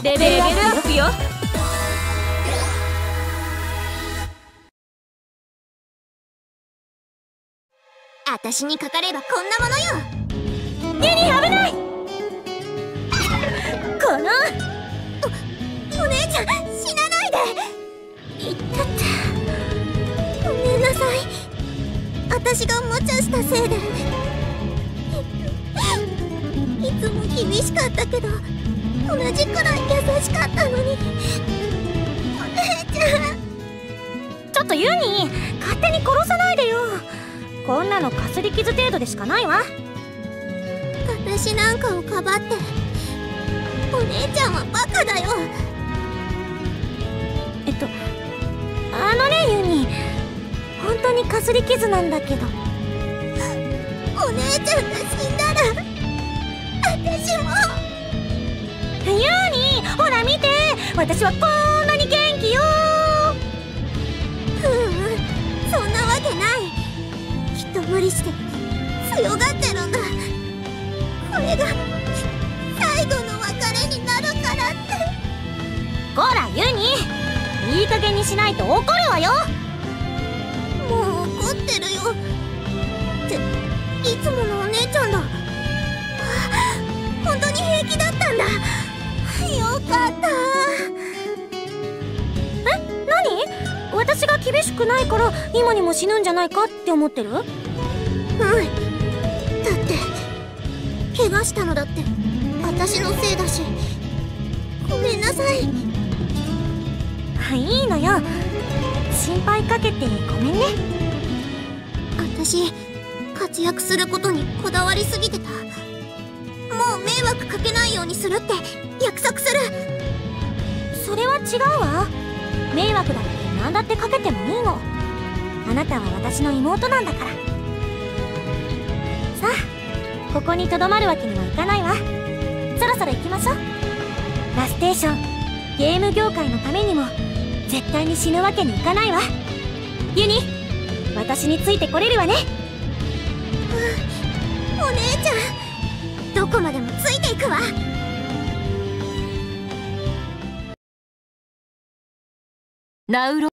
レベルアップよ。 私にかかればこんなものよ。 ユニ危ない。このお姉ちゃん死なないで。 いったって。 ごめんなさい。私が無茶したせいで。いつも厳しかったけど同じくらい優しかったのに。お姉ちゃん、 ちょっとユニ、勝手に殺さないでよ。こんなのかすり傷程度でしかないわ。 私なんかをかばってお姉ちゃんはバカだよ。 ユニ、本当にかすり傷なんだけど。 お姉ちゃんが死んだら私も。 ユニ、ほら見て、私はこんなに元気よ。 そんなわけない。きっと無理して強がってるんだ。これが最後の別れになるからって。 こらユニ、いい加減にしないと怒るわよ。 もう怒ってるよ。っていつものお姉ちゃんだ。本当に平気だったんだ。よかった。 何？私が厳しくないから今にも死ぬんじゃないかって思ってる？ だって怪我したのだって私のせいだし。ごめんなさい。 いいのよ、心配かけてごめんね。 私活躍することにこだわりすぎてた。もう迷惑かけないようにするって約束する。 それは違うわ。迷惑だって何だってかけてもいいの。あなたは私の妹なんだから。さあ、ここにとどまるわけにはいかないわ。そろそろ行きましょう。ラステーション、ゲーム業界のためにも絶対に死ぬわけにいかないわ。ユニ、私についてこれるわね。 お姉ちゃん、どこまでもついていくわ。 ナウロ